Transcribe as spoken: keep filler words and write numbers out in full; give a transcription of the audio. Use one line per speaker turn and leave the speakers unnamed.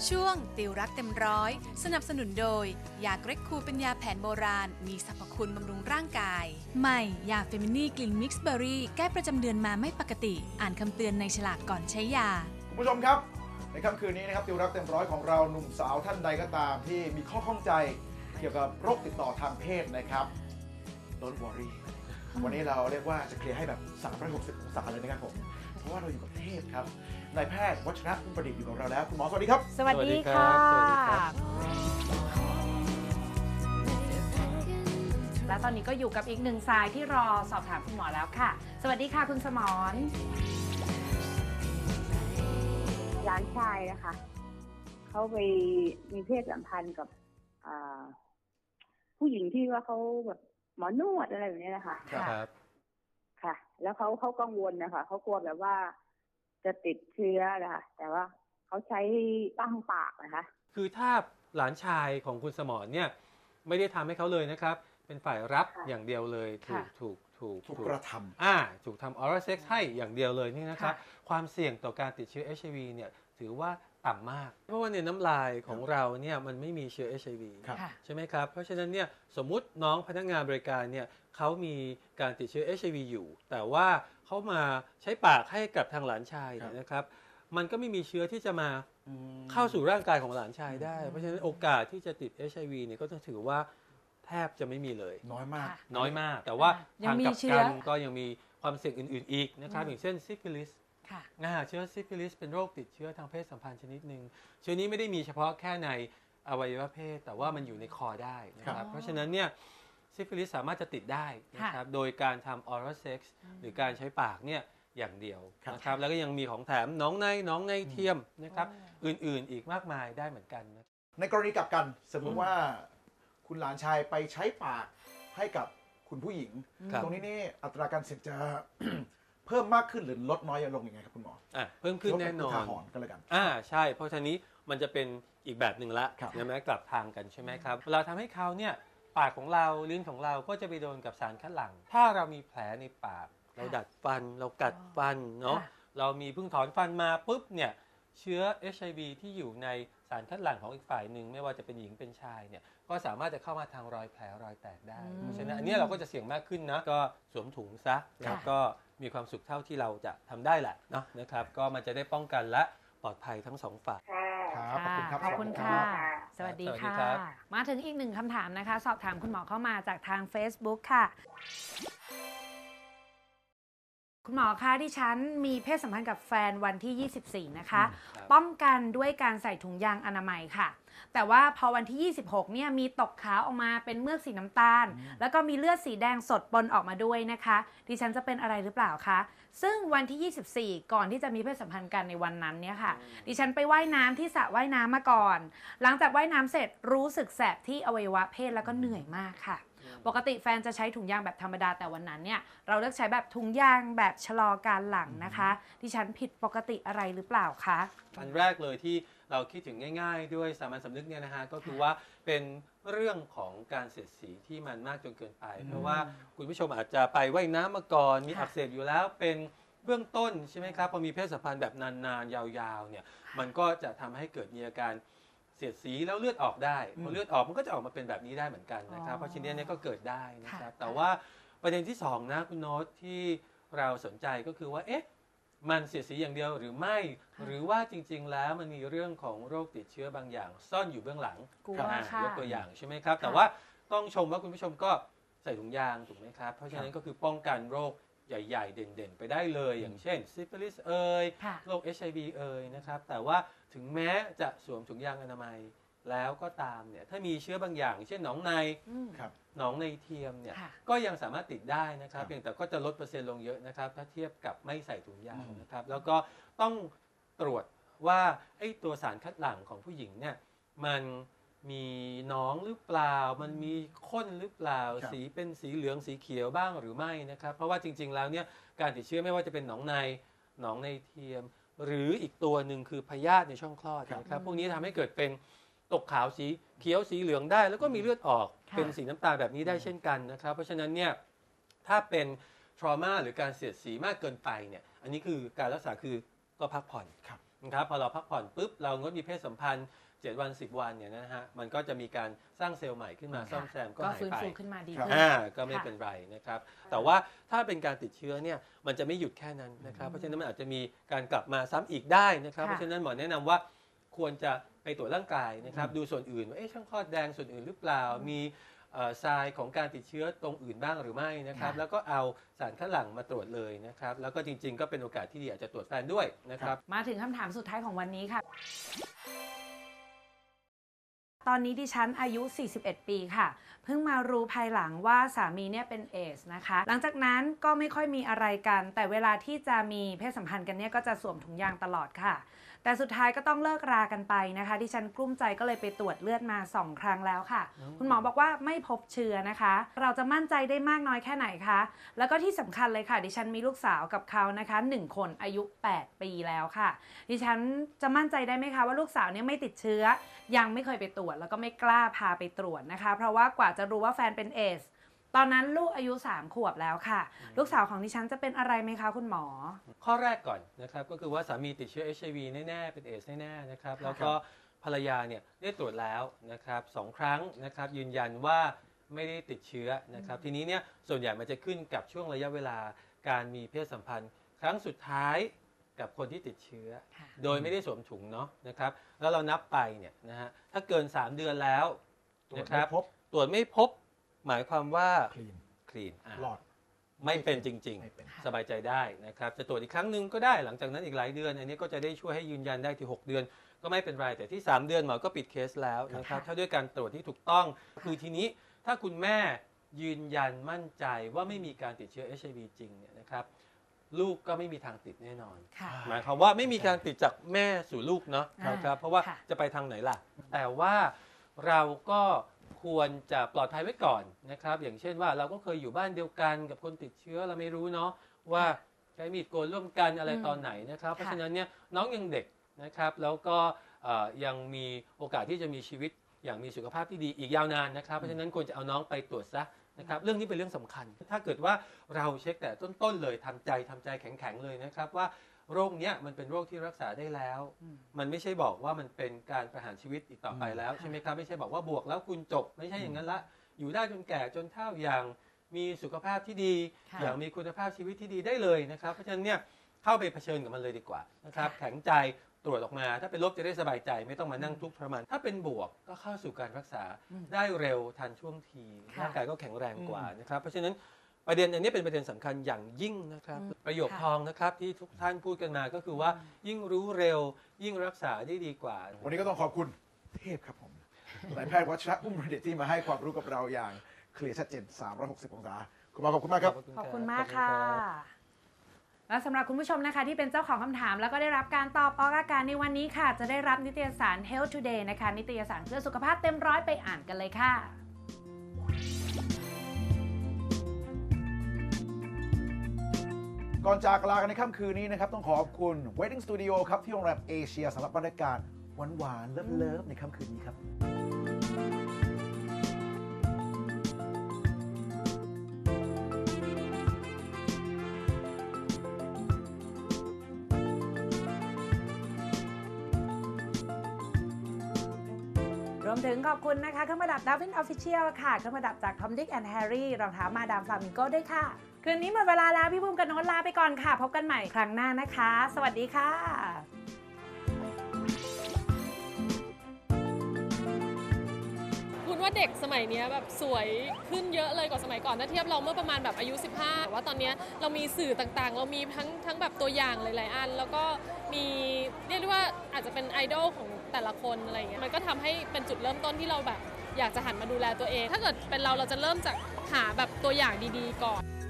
ช่วงติวรักเต็มร้อยสนับสนุนโดยยาเกรกคูเป็นยาแผนโบราณมีสรรพคุณบำรุงร่างกายใหม่ยาเฟมินี่กลิ่นมิกซ์เบอร์รี่แก้ประจำเดือนมาไม่ปกติอ่านคำเตือนในฉลากก่อนใช้ยา
คุณผู้ชมครับในค่ำคืนนี้นะครับติวรักเต็มร้อยของเราหนุ่มสาวท่านใดก็ตามที่มีข้อข้องใจเกี่ยวกับโรคติดต่อทางเพศนะครับ Don't worry วันนี้เราเรียกว่าจะเคลียร์ให้แบบสามร้อยหกสิบองศาเลยนะครับผมเพราะว่าเราอยู่กับเทพครับนายแพทย์วัชระพุ่มประดิษฐ์อยู่กับเราแล้วคุณหมอสวัสดีครับ
สวัสดีค่ะและตอนนี้ก็อยู่กับอีกหนึ่งสายที่รอสอบถามคุณหมอแล้วค่ะสวัสดีค่ะคุณสมร
หลานชายนะคะเขาไปมีเพศสัมพันธ์กับผู้หญิงที่ว่าเขาแบบหมอนวดอะไรแบบนี้นะคะ
ครับ
ค่ะแล้วเขาเขากังวลนะคะเขากลัวแบบว่าจะติดเชื้อนะคะแต่ว่าเขาใช้ตั้งปากนะคะ
คือถ้าหลานชายของคุณสมรเนี่ยไม่ได้ทำให้เขาเลยนะครับเป็นฝ่ายรับอย่างเดียวเลยถูกถูกถูก
ถูกกระทำ
อ่าถูกทำออรัลเซ็กซ์ให้อย่างเดียวเลยนี่นะครับความเสี่ยงต่อการติดเชื้อ เอช ไอ วี เนี่ยถือว่าต่ำมากเพราะว่าในน้ำลายของเราเนี่ยมันไม่มีเชื้อ เอช ไอ วี ใช่ไหมครับเพราะฉะนั้นเนี่ยสมมุติน้องพนักงานบริการเนี่ยเขามีการติดเชื้อ เอช ไอ วี อยู่แต่ว่าเขามาใช้ปากให้กับทางหลานชายนะครับมันก็ไม่มีเชื้อที่จะมาเข้าสู่ร่างกายของหลานชายได้เพราะฉะนั้นโอกาสที่จะติด เอช ไอ วี เนี่ยก็ต้องถือว่าแทบจะไม่มีเลย
น้อยมาก
น้อยมากแต่ว่าทางกลับกันก็ยังมีความเสี่ยงอื่นๆอีกนะครับอย่างเช่นซิฟิลิสเชื้อซิฟิลิสเป็นโรคติดเชื้อทางเพศสัมพันธ์ชนิดหนึ่งเชื้อนี้ไม่ได้มีเฉพาะแค่ในอวัยวะเพศแต่ว่ามันอยู่ในคอได้นะครับเพราะฉะนั้นเนี่ยซิฟิลิสสามารถจะติดได้นะครับโดยการทำออรัลเซ็กซ์หรือการใช้ปากเนี่ยอย่างเดียวนะครับแล้วก็ยังมีของแถมน้องในน้องในเทียมนะครับอื่นๆอีกมากมายได้เหมือนกันนะ
ในกรณีกลับกันสมมติว่าคุณหลานชายไปใช้ปากให้กับคุณผู้หญิงตรงนี้นี่อัตราการเสี่ยงจะเพิ่มมากขึ้นหรือลดน้อยลงยังไงครับคุณหมอ
อ่ะเพิ่มขึ้นแน่นอน
ก็แล้วกัน
อ่าใช่เพราะทีนี้มันจะเป็นอีกแบบหนึ่งละใช่ไหมกลับทางกันใช่ไหมครับเราทำให้เขาเนี่ยปากของเราลิ้นของเราก็จะไปโดนกับสารคัดหลั่งถ้าเรามีแผลในปากเราดัดฟันเรากัดฟันเนาะเรามีเพิ่งถอนฟันมาปุ๊บเนี่ยเชื้อ เอช ไอ วี ที่อยู่ในสารคัดหลั่งของอีกฝ่ายหนึ่งไม่ว่าจะเป็นหญิงเป็นชายเนี่ยก็สามารถจะเข้ามาทางรอยแผลรอยแตกได้เพราะฉะนั้นอันนี้เราก็จะเสี่ยงมากขึ้นนะก็สวมถุงซะแล้วก็มีความสุขเท่าที่เราจะทำได้แหละเนาะนะครับก็มันจะได้ป้องกันและปลอดภัยทั้งสองฝ่าย
ขอบคุณครับ
ขอบคุณค่ะสวัสดีค่ะมาถึงอีกหนึ่งคำถามนะคะสอบถามคุณหมอเข้ามาจากทาง Facebook ค่ะคุณหมอคะที่ฉันมีเพศสัมพันธ์กับแฟนวันที่ยี่สิบสี่นะคะป้องกันด้วยการใส่ถุงยางอนามัยค่ะแต่ว่าพอวันที่ยี่สิบหกเนี่ยมีตกขาวออกมาเป็นเมือกสีน้ำตาลแล้วก็มีเลือดสีแดงสดปนออกมาด้วยนะคะดิฉันจะเป็นอะไรหรือเปล่าคะซึ่งวันที่ยี่สิบสี่ก่อนที่จะมีเพศสัมพันธ์กันในวันนั้นเนี่ยค่ะดิฉันไปว่ายน้ำที่สระว่ายน้ำมาก่อนหลังจากว่ายน้ำเสร็จรู้สึกแสบที่อวัยวะเพศแล้วก็เหนื่อยมากค่ะปกติแฟนจะใช้ถุงยางแบบธรรมดาแต่วันนั้นเนี่ยเราเลือกใช้แบบถุงยางแบบชะลอการหลั่งนะคะดิฉันผิดปกติอะไรหรือเปล่าคะ
อันแรกเลยที่เราคิดถึงง่ายๆด้วยสามัญสำนึกเนี่ยนะฮะก็คือว่าเป็นเรื่องของการเสียดสีที่มันมากจนเกินไปเพราะว่าคุณผู้ชมอาจจะไปว่ายน้ำมาก่อนมีอักเสบอยู่แล้วเป็นเบื้องต้นใช่ไหมครับพอมีเพศสัมพันธ์แบบนานๆยาวๆเนี่ยมันก็จะทำให้เกิดมีอาการเสียดสีแล้วเลือดออกได้พอเลือดออกมันก็จะออกมาเป็นแบบนี้ได้เหมือนกันนะครับเพราะชิ้นนี้ก็เกิดได้นะครับแต่ว่าประเด็นที่สองนะคุณโน้ตที่เราสนใจก็คือว่าเอ๊ะมันเสียดสีอย่างเดียวหรือไม่หรือว่าจริงๆแล้วมันมีเรื่องของโรคติดเชื้อบางอย่างซ่อนอยู่เบื้องหลังยกตัวอย่างใช่ไหมครับแต่ว่าต้องชมว่าคุณผู้ชมก็ใส่ถุงยางถูกไหมครับเพราะฉะนั้นก็คือป้องกันโรคใหญ่ๆเด่นๆไปได้เลยอย่างเช่นซิฟิลิสเอ่ยโรค เอช ไอ วี เอ่ยนะครับแต่ว่าถึงแม้จะสวมถุงยางอนามัยแล้วก็ตามเนี่ยถ้ามีเชื้อบางอย่างเช่นหนองในหนองในเทียมเนี่ยก็ยังสามารถติดได้นะครับเพียงแต่ก็จะลดเปอร์เซ็นต์ลงเยอะนะครับถ้าเทียบกับไม่ใส่ถุงยางนะครับแล้วก็ต้องตรวจว่าไอ้ตัวสารคัดหลั่งของผู้หญิงเนี่ยมันมีหนองหรือเปล่ามันมีข้นหรือเปล่าสีเป็นสีเหลืองสีเขียวบ้างหรือไม่นะครับเพราะว่าจริงๆแล้วเนี่ยการติดเชื้อไม่ว่าจะเป็นหนองในหนองในเทียมหรืออีกตัวหนึ่งคือพยาธิในช่องคลอดนะครับพวกนี้ทำให้เกิดเป็นตกขาวสีเขียวสีเหลืองได้แล้วก็มีเลือดออกเป็นสีน้ำตาลแบบนี้ได้เช่นกันนะครับเพราะฉะนั้นเนี่ยถ้าเป็น trauma หรือการเสียดสีมากเกินไปเนี่ยอันนี้คือการรักษาคือก็พักผ่อนนะครับพอเราพักผ่อนปุ๊บเรางดมีเพศสัมพันธ์เจ็ดวันสิบวันเนี่ยนะฮะมันก็จะมีการสร้างเซลล์ใหม่ขึ้นมาซ่อมแซมก็
ก็
หาย
ฟื้น
ไป
ฟูขึ้นมาดี
ครับ
ขึ้น
อ่าก็ไม่
ค่ะ
เป็นไรนะครับแต่ว่าถ้าเป็นการติดเชื้อเนี่ยมันจะไม่หยุดแค่นั้นนะครับเพราะฉะนั้นมันอาจจะมีการกลับมาซ้ำอีกได้นะครับ
ค่ะ
เพราะฉะนั้นหมอแนะนำว่าควรจะไปตรวจร่างกายนะครับดูส่วนอื่นว่าเอ๊ะช่องคลอดแดงส่วนอื่นหรือเปล่ามีเอ่อทรายของการติดเชื้อตรงอื่นบ้างหรือไม่นะครับแล้วก็เอาสารคัดหลั่งมาตรวจเลยนะครับแล้วก็จริงๆ ก็เป็นโอกาสที่ดีอาจจะตรวจแฟนด้วยนะครับ
มาถึงคำถามสุดท้ายของวันนี้ค่ะ ตอนนี้ดิฉันอายุ สี่สิบเอ็ด ปีค่ะ เพิ่งมารู้ภายหลังว่าสามีเนี่ยเป็นเอสนะคะ หลังจากนั้นก็ไม่ค่อยมีอะไรกัน แต่เวลาที่จะมีเพศสัมพันธ์กันเนี่ยก็จะสวมถุงยางตลอดค่ะ แต่สุดท้ายก็ต้องเลิกรากันไปนะคะดิฉันกลุ้มใจก็เลยไปตรวจเลือดมาสองครั้งแล้วค่ะ คุณหมอบอกว่าไม่พบเชื้อนะคะ เราจะมั่นใจได้มากน้อยแค่ไหนคะแล้วก็ที่สำคัญเลยค่ะดิฉันมีลูกสาวกับเขานะคะหนึ่งคนอายุแปดปีแล้วค่ะดิฉันจะมั่นใจได้ไหมคะว่าลูกสาวเนี่ยไม่ติดเชื้อยังไม่เคยไปตรวจแล้วก็ไม่กล้าพาไปตรวจนะคะเพราะว่ากว่าจะรู้ว่าแฟนเป็นเอสตอนนั้นลูกอายุสามขวบแล้วค่ะลูกสาวของดิฉันจะเป็นอะไรไหมคะคุณหมอ
ข้อแรกก่อนนะครับก็คือว่าสามีติดเชื้อ เอช ไอ วี แน่ๆเป็นเอสแน่ๆนะครับแล้วก็ภรรยาเนี่ยได้ตรวจแล้วนะครับสองครั้งนะครับยืนยันว่าไม่ได้ติดเชื้อนะครับทีนี้เนี่ยส่วนใหญ่มันจะขึ้นกับช่วงระยะเวลาการมีเพศสัมพันธ์ครั้งสุดท้ายกับคนที่ติดเชื้อโดยไม่ได้สวมถุงเนาะนะครับแล้วเรานับไปเนี่ยนะฮะถ้าเกินสามเดือนแล้วนะครับตรวจไม่พบหมายความว่าคลีนคลีน
หลอด
ไม่เป็นจริงๆสบายใจได้นะครับจะตรวจอีกครั้งหนึ่งก็ได้หลังจากนั้นอีกหลายเดือนอันนี้ก็จะได้ช่วยให้ยืนยันได้ที่หกเดือนก็ไม่เป็นไรแต่ที่สามเดือนหมอก็ปิดเคสแล้วนะครับถ้าด้วยการตรวจที่ถูกต้องคือทีนี้ถ้าคุณแม่ยืนยันมั่นใจว่าไม่มีการติดเชื้อ เอช ไอ วี จริงเนี่ยนะครับลูกก็ไม่มีทางติดแน่นอนหมายความว่าไม่มีการติดจากแม่สู่ลูกเนาะนะครับเพราะว่าจะไปทางไหนล่ะแต่ว่าเราก็ควรจะปลอดภัยไว้ก่อนนะครับอย่างเช่นว่าเราก็เคยอยู่บ้านเดียวกันกับคนติดเชื้อเราไม่รู้เนาะว่าใช้มีดโกนร่วมกันอะไรตอนไหนนะครับเพราะฉะนั้นเนี่ยน้องยังเด็กนะครับแล้วก็ยังมีโอกาสที่จะมีชีวิตอย่างมีสุขภาพที่ดีอีกยาวนานนะครับเพราะฉะนั้นควรจะเอาน้องไปตรวจซะนะครับเรื่องนี้เป็นเรื่องสำคัญถ้าเกิดว่าเราเช็คแต่ต้นๆเลยทำใจทำใจแข็งๆเลยนะครับว่าโรคเนี้ยมันเป็นโรคที่รักษาได้แล้วมันไม่ใช่บอกว่ามันเป็นการประหารชีวิตอีกต่อไปแล้วใช่ไหมครับไม่ใช่บอกว่าบวกแล้วคุณจบไม่ใช่อย่างนั้นละอยู่ได้จนแก่จนเฒ่าอย่างมีสุขภาพที่ดีอย่างมีคุณภาพชีวิตที่ดีได้เลยนะครับเพราะฉะนั้นเนี่ยเข้าไปเผชิญกับมันเลยดีกว่านะครับแข็งใจตรวจออกมาถ้าเป็นลบจะได้สบายใจไม่ต้องมานั่งทุกข์ทรมานถ้าเป็นบวกก็เข้าสู่การรักษาได้เร็วทันช่วงทีร่างกายก็แข็งแรงกว่านะครับเพราะฉะนั้นประเด็นอันนี้เป็นประเด็นสำคัญอย่างยิ่งนะครับประโยคทองนะครับที่ทุกท่านพูดกันมาก็คือว่ายิ่งรู้เร็วยิ่งรักษาได้ดีกว่า
วันนี้ก็ต้องขอบคุณเทพครับผมนายแพทย์วัชระอุ้มประดิษฐ์ที่มาให้ความรู้กับเราอย่างเคลียร์ชัดเจนสามร้อยหกสิบองศาคุณหมอขอบคุณมากครับ
ขอบคุณมากค่ะและสำหรับคุณผู้ชมนะคะที่เป็นเจ้าของคำถามแล้วก็ได้รับการตอบออกอากาศในวันนี้ค่ะจะได้รับนิตยสาร Health Today นะคะนิตยสารเพื่อสุขภาพเต็มร้อยไปอ่านกันเลยค่ะ
ก่อนจากลากันในค่ำคืนนี้นะครับต้องขอบคุณ Wedding Studio ครับที่โรงแรมเอเชียสำหรับบรรยากาศหวานๆเลิฟๆในค่ำคืนนี้ครับ
รวมถึงขอบคุณนะคะเครื่องประดับ Darwin Official ค่ะเครื่องประดับจาก Tom Dick and Harry รองเท้ามาดาม Flamingo ด้วยค่ะคืนนี้หมดเวลาแล้วพี่บุ้มกับโน้ตลาไปก่อนค่ะพบกันใหม่ครั้งหน้านะคะสวัสดีค่ะ
คุณว่าเด็กสมัยนี้แบบสวยขึ้นเยอะเลยกว่าสมัยก่อนถ้าเทียบเราเมื่อประมาณแบบอายุสิบห้าแต่ว่าตอนนี้เรามีสื่อต่างๆเรามีทั้งทั้งแบบตัวอย่างหลายๆอันแล้วก็มีเรียกได้ว่าอาจจะเป็นไอดอลของแต่ละคนอะไรเงี้ยมันก็ทำให้เป็นจุดเริ่มต้นที่เราแบบอยากจะหันมาดูแลตัวเองถ้าเกิดเป็นเราเราจะเริ่มจากหาแบบตัวอย่างดีๆก่อน